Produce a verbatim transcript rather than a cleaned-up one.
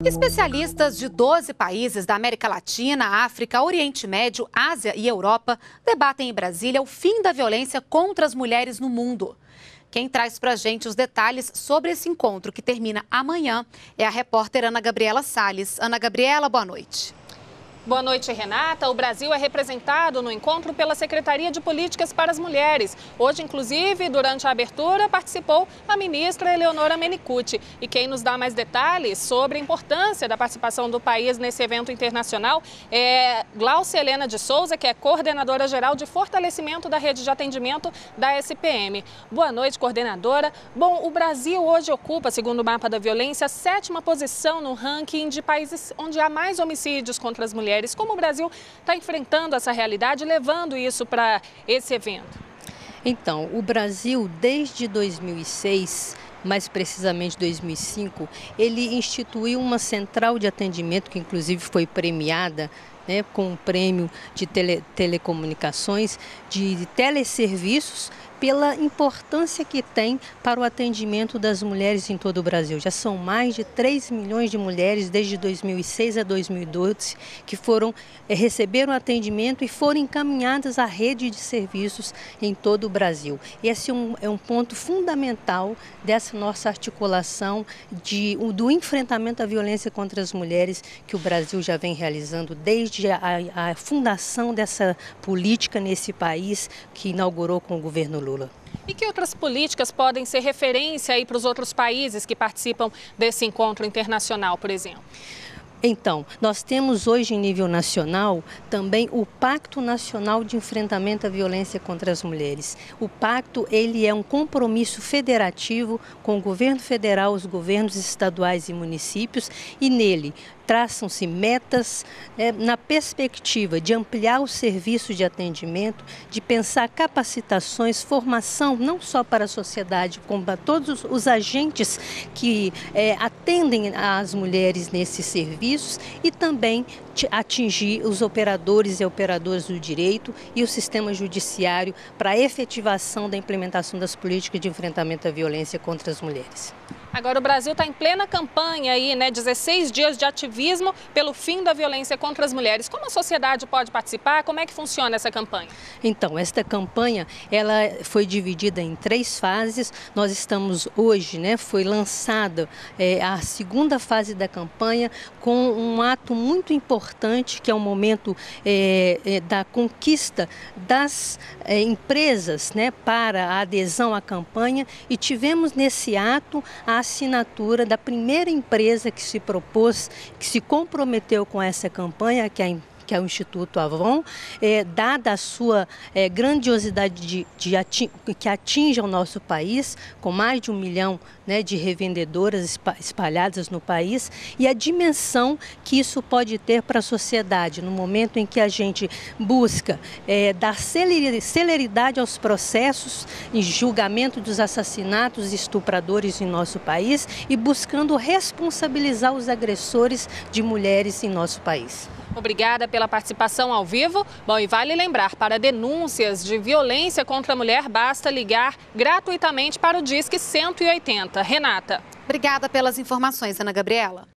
Especialistas de doze países da América Latina, África, Oriente Médio, Ásia e Europa debatem em Brasília o fim da violência contra as mulheres no mundo. Quem traz pra gente os detalhes sobre esse encontro, que termina amanhã, é a repórter Ana Gabriela Salles. Ana Gabriela, boa noite. Boa noite, Renata. O Brasil é representado no encontro pela Secretaria de Políticas para as Mulheres. Hoje, inclusive, durante a abertura, participou a ministra Eleonora Mennicute. E quem nos dá mais detalhes sobre a importância da participação do país nesse evento internacional é Glaucia Helena de Souza, que é coordenadora geral de fortalecimento da rede de atendimento da S P M. Boa noite, coordenadora. Bom, o Brasil hoje ocupa, segundo o mapa da violência, a sétima posição no ranking de países onde há mais homicídios contra as mulheres. Como o Brasil está enfrentando essa realidade, levando isso para esse evento? Então, o Brasil, desde dois mil e seis, mais precisamente dois mil e cinco, ele instituiu uma central de atendimento, que inclusive foi premiada, né, com um prêmio de tele, telecomunicações, de teleserviços, pela importância que tem para o atendimento das mulheres em todo o Brasil. Já são mais de três milhões de mulheres desde dois mil e seis a dois mil e doze que foram é, receberam atendimento e foram encaminhadas à rede de serviços em todo o Brasil. Esse é um, é um ponto fundamental dessa nossa articulação de, do enfrentamento à violência contra as mulheres que o Brasil já vem realizando desde a, a fundação dessa política nesse país, que inaugurou com o governo Lula. Lula. E que outras políticas podem ser referência aí para os outros países que participam desse encontro internacional, por exemplo? Então, nós temos hoje em nível nacional também o Pacto Nacional de Enfrentamento à Violência contra as Mulheres. O pacto, ele é um compromisso federativo com o governo federal, os governos estaduais e municípios, e nele traçam-se metas é, na perspectiva de ampliar os serviços de atendimento, de pensar capacitações, formação, não só para a sociedade, como para todos os agentes que é, atendem as mulheres nesses serviços, e também atingir os operadores e operadoras do direito e o sistema judiciário para a efetivação da implementação das políticas de enfrentamento à violência contra as mulheres. Agora o Brasil está em plena campanha aí, né? dezesseis dias de ativismo pelo fim da violência contra as mulheres. Como a sociedade pode participar? Como é que funciona essa campanha? Então, esta campanha, ela foi dividida em três fases. Nós estamos hoje, né? Foi lançada é, a segunda fase da campanha com um ato muito importante, que é o momento é, é, da conquista das é, empresas, né? Para a adesão à campanha, e tivemos nesse ato a assinatura da primeira empresa que se propôs, que se comprometeu com essa campanha, que é a que é o Instituto Avon, é, dada a sua é, grandiosidade de, de ati que atinge o nosso país, com mais de um milhão né, de revendedoras espalhadas no país, e a dimensão que isso pode ter para a sociedade, no momento em que a gente busca é, dar celeridade aos processos em julgamento dos assassinatos e estupradores em nosso país, e buscando responsabilizar os agressores de mulheres em nosso país. Obrigada pela participação ao vivo. Bom, e vale lembrar, para denúncias de violência contra a mulher, basta ligar gratuitamente para o Disque cento e oitenta. Renata. Obrigada pelas informações, Ana Gabriela.